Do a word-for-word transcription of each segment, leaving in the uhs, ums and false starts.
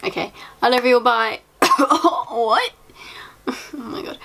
Okay, I love you, bye. What? Oh my god.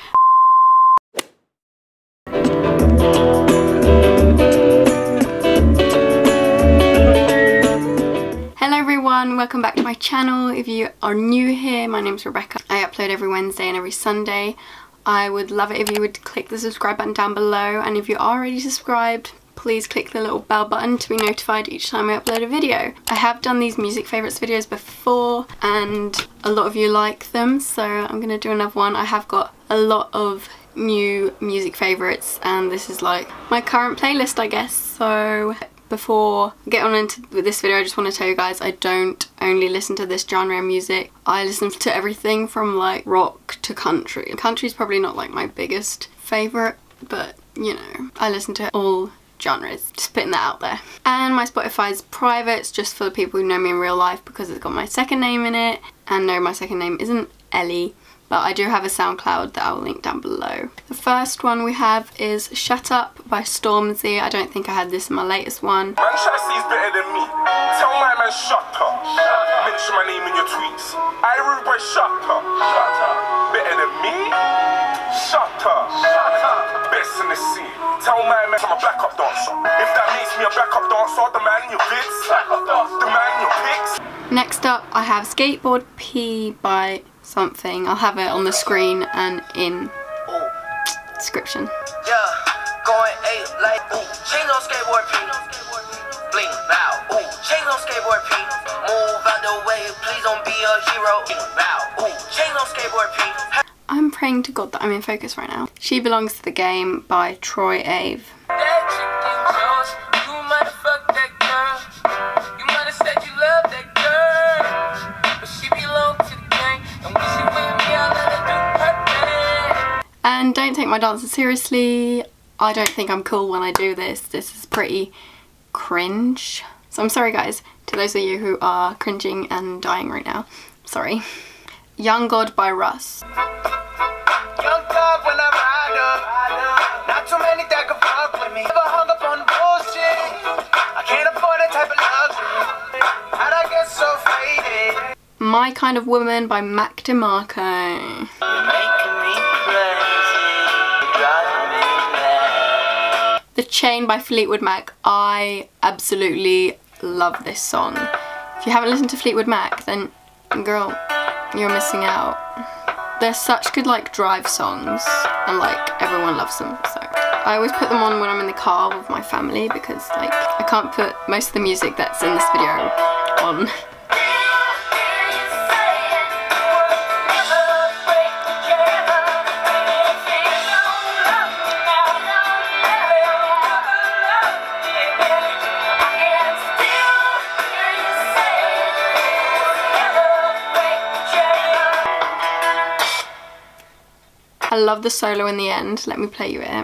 Hello everyone, welcome back to my channel. If you are new here, my name's Rebecca. I upload every Wednesday and every Sunday. I would love it if you would click the subscribe button down below, and if you're already subscribed, please click the little bell button to be notified each time I upload a video. I have done these music favourites videos before and a lot of you like them, so I'm going to do another one. I have got a lot of new music favourites and this is like my current playlist, I guess. So before I get on into this video, I just want to tell you guys I don't only listen to this genre of music. I listen to everything from like rock to country. Country's probably not like my biggest favourite, but you know, I listen to all genres, just putting that out there. And my Spotify is private, it's just for the people who know me in real life because it's got my second name in it. And no, my second name isn't Ellie, but I do have a SoundCloud that I'll link down below. The first one we have is Shut Up by Stormzy. I don't think I had this in my latest one. Manchester's better than me. Tell my man shut up. Mention my name in your tweets. I rude boy shut up. Better than me? Shut up. Best in the scene. Tell my man I'm a backup dancer. If that makes me a backup dancer, the man in your vids, the man in your pics. Next up I have Skateboard P by something. I'll have it on the screen and in description. Yeah, going eight like ooh, chains on skateboard P. Bling bow, ooh, chains on skateboard P. Move out the way, please don't be a hero. Bow, ooh, chains on skateboard P. I'm praying to God that I'm in focus right now. She Belongs to the Game by Troy Ave. And don't take my dancing seriously. I don't think I'm cool when I do this. This is pretty cringe. So I'm sorry guys, to those of you who are cringing and dying right now. Sorry. Young God by Russ. Young God when I ride up. Not too many that can fuck with me. Never hung up on bullshit. I can't afford that type of luxury. How'd I get so faded? My Kind of Woman by Mac DeMarco. You're making me crazy. You're driving me mad. The Chain by Fleetwood Mac. I absolutely love this song. If you haven't listened to Fleetwood Mac, then girl, you're missing out. They're such good like drive songs and like everyone loves them, so I always put them on when I'm in the car with my family because like I can't put most of the music that's in this video on. I love the solo in the end. Let me play you it.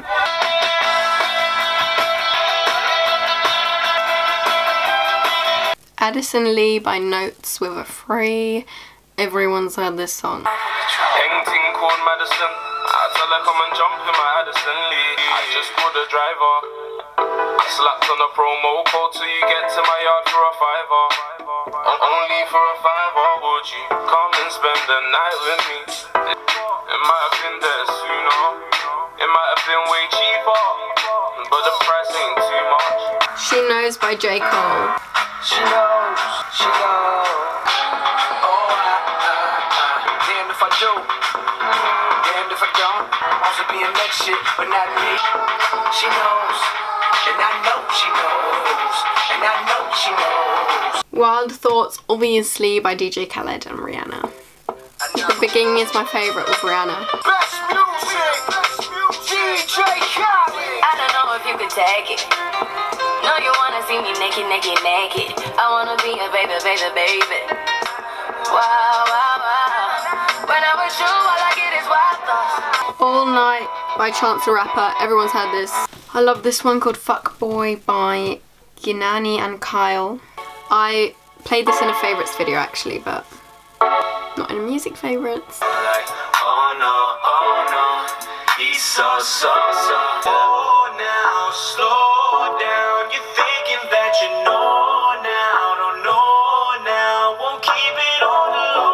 Addison Lee by Notes with a Free. Everyone's heard this song. Painting called Madison. I tell her come and jump in my Addison Lee. I just called the driver. I slapped on a promo code till you get to my yard for a fiver. And only for a fiver would you come and spend the night with me? It might have been there sooner. It might have been way cheaper, but the price ain't too much. She Knows by J. Cole. She knows, she knows. Oh, I, I, I. Damned if I do, damned if I don't. Also be a next shit, but not me. She knows, and I know she knows, and I know she knows. Wild Thoughts, obviously, by D J Khaled and Rihanna. The Beginning is my favourite with Rihanna. Best music, D J Khaled. I don't know if you could take it. No, you wanna see me naked, naked, naked. I wanna be a baby, baby, baby. Wow, wow, wow. When I'm with you, all I get is wild thoughts. All Night by Chance the Rapper. Everyone's heard this. I love this one called Fuckboy by Ginani and Kyle. I played this in a favourites video actually, but not in a music favourites. Like, oh no, oh no, he's so, so, so. Oh now, slow down. You're thinking that you know now, don't know now. Won't keep it on the low.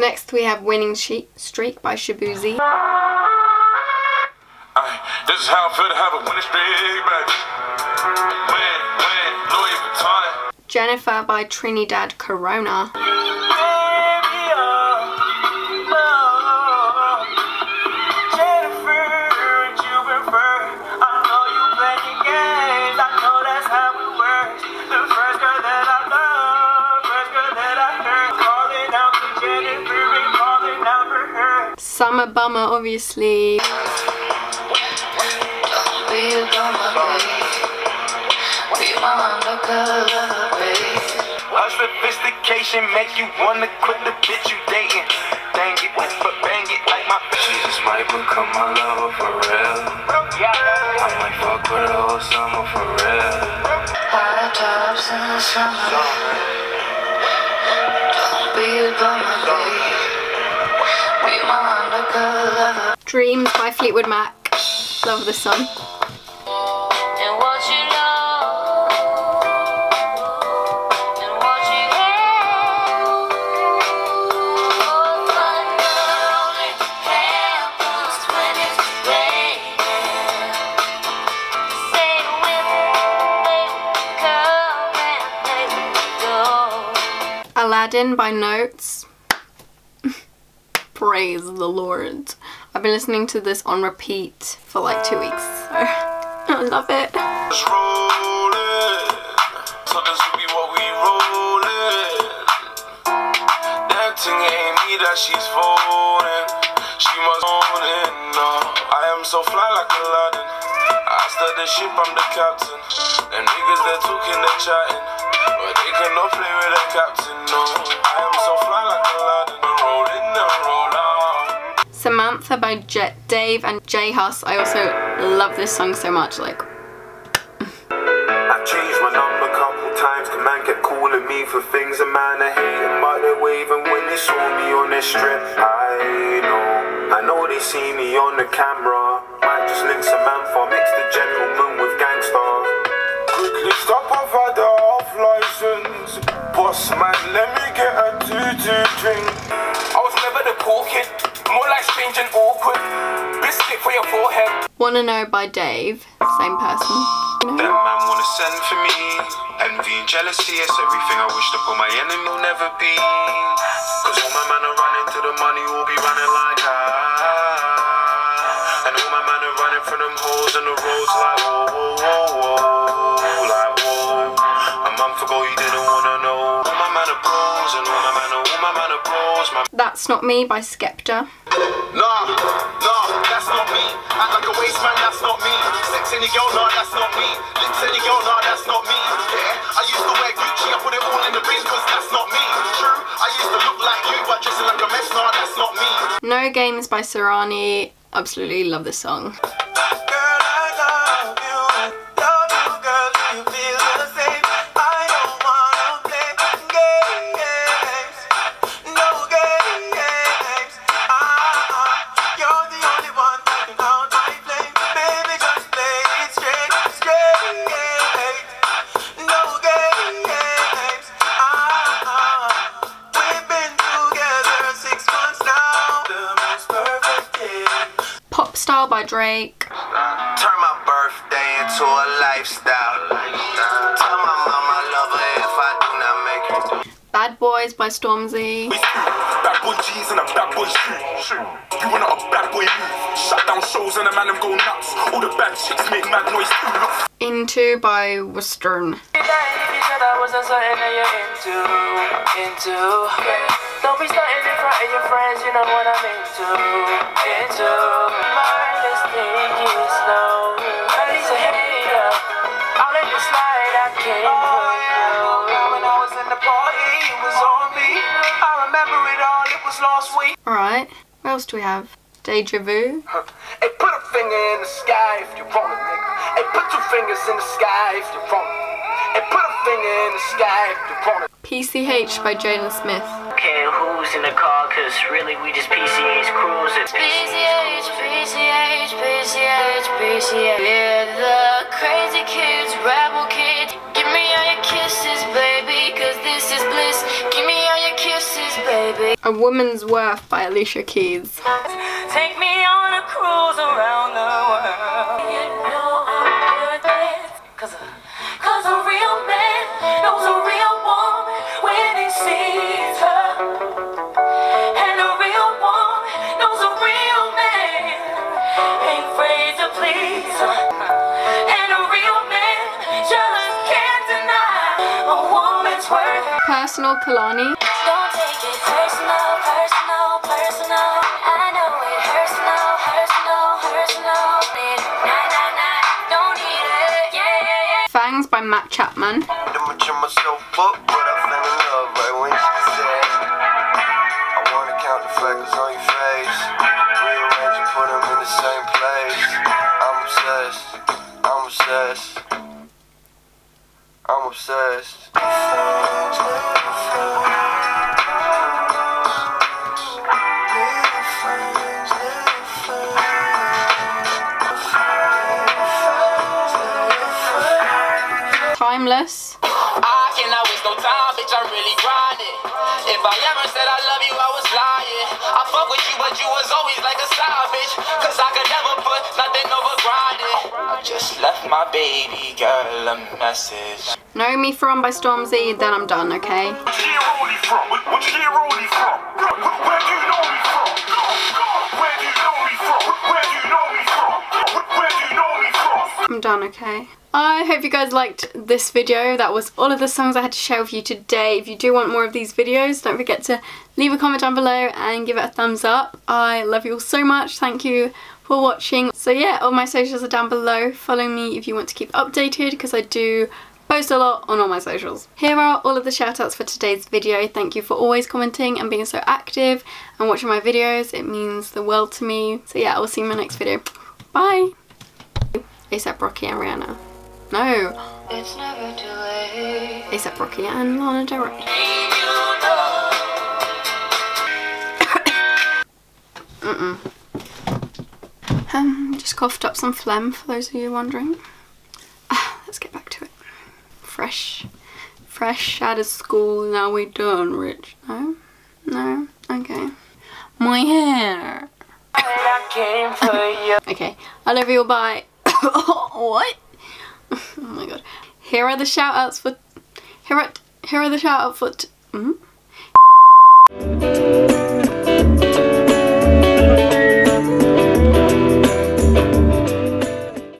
Next we have Winning Streak by Shaboozey. Aye, this is how I feel to have a winning streak, baby. Win, win, Louis Vuitton. Jennifer by Trinidad Corona. Summer Bummer, obviously. Her sophistication make you wanna quit the bitch you dating. Dang it, but bang it like my She just might become my lover for real. I might fuck with her all summer for real. High tops in the summer. Don't be a bummer, babe. Be my undercover lover. Dreams by Fleetwood Mac. Love this song. And what you know, and what you have. Oh, thunder only happens when it's raining. Say when they come and they go. Aladdin by Notes. Praise the Lord. I've been listening to this on repeat for like two weeks, so I love it. Just rollin', so this will be what we rollin'. That thing ain't me that she's folding. She must own it, no. I am so fly like Aladdin. I start the ship, I'm the captain. Them niggas, they're talking, they're chatting, but they cannot play with the captain, no. I am so fly like Aladdin. I'm rollin', I'm rollin'. Samantha by Jet Dave and J Hus. I also love this song so much. Like, I changed my number a couple times, the man kept calling me for things a man I hate, but they're waving when they saw me on their strip. I know, I know they see me on the camera. Might just link some man for mix the gentleman with gangster. Quickly stop off at the off license. Boss man, let me get a two-two drink. I was never the cool kid, more like strange and awkward. Biscuit for your forehead. Wanna Know by Dave. Same person. You That know? man wanna send for me. Envy and jealousy, it's everything I wish to put my enemy will never be. Cause all my man are running to the money, will be running like ah. And all my man are running from them holes and the roads like whoa, whoa, whoa, whoa. Like whoa. A month ago you didn't wanna know. All my man are pros and all my man are, all my man are pros. My That's Not Me by Skepta. Nah, nah, that's not me. Act like a waste man, that's not me. Sex any girl, nah, that's not me. Lips any girl, nah, that's not me. Yeah, I used to wear Gucci, I put it all in the bin, cause that's not me. True, I used to look like you, but dressing like a mess, nah, that's not me. No Games by Serani. Absolutely love this song. Popstar by Drake. Turn my birthday into a lifestyle. Tell my mama I love her if I do not make it. Bad Boys by Stormzy. Bad boy G's and a bad boy shoot. You want a bad boy move. Shut down shows and a man them go nuts. All the bad chicks make mad noise too. Into by Western. Don't be starting in front of your friends, you know what I'm into. Into mindless thinking slow. And he's a hater. I'll let you slide, I can't oh, yeah. When I was in the party, it was on me. I remember it all, it was last week. Alright, what else do we have? Deja Vu. Hey, put a finger in the sky if you want it, nigga. Hey, put two fingers in the sky if you want it. Hey, put a finger in the sky if you want it. P C H by Jaden Smith. Care who's in the car, cause really we just P C H cruisers. P C H, P C H, P C H, P C H. We're the crazy kids, rebel kids. Give me all your kisses, baby, cause this is bliss. Give me all your kisses, baby. A Woman's Worth by Alicia Keys. Take me on a cruise around the world. You know I'm worth it. Cause, cause a real man knows a real woman when he sees her. And a real woman knows a real man ain't afraid to please her. And a real man just can't deny a woman's worth. Personal Kalani. Don't take it personal, personal, personal. I know it hurts, no, hurts, no, hurts, no. Nah, nah, nah, don't need it, yeah, yeah, yeah. Fangs by Matt Chapman. I'ma trim myself up, but I fell in love right when she said, I wanna count the freckles on your face, rearrange and put them in the same place. I'm obsessed, I'm obsessed, I'm obsessed. Timeless. I cannot waste no time, bitch, I'm really grinding. If I ever said I love you, I was lying. I fuck with you, but you was always like a side bitch. Cause I could never put nothing over grinding. I just left my baby girl a message. Know Me From by Stormzy, then I'm done, okay? Where'd you know me from? Where'd you know me from? Where'd you know me from? Where'd you know me from? Where'd you know me from? Where'd you know me from? I'm done, okay? I hope you guys liked this video. That was all of the songs I had to share with you today. If you do want more of these videos, don't forget to leave a comment down below and give it a thumbs up. I love you all so much. Thank you for watching. So yeah, all my socials are down below. Follow me if you want to keep updated because I do post a lot on all my socials. Here are all of the shout outs for today's video. Thank you for always commenting and being so active and watching my videos. It means the world to me. So yeah, I will see you in my next video. Bye! ASAP Rocky and Rihanna. No. It's never too late. ASAP Rocky and Lana Del Rey. Mm-mm. Um, just coughed up some phlegm for those of you wondering. Ah, let's get back to it. Fresh. Fresh out of school, now we done, Rich. No? No? Okay. My hair. I came for you. Okay, I love you all, bye. What? Oh my god. Here are the shout outs for here are here are the shout outs for t mm?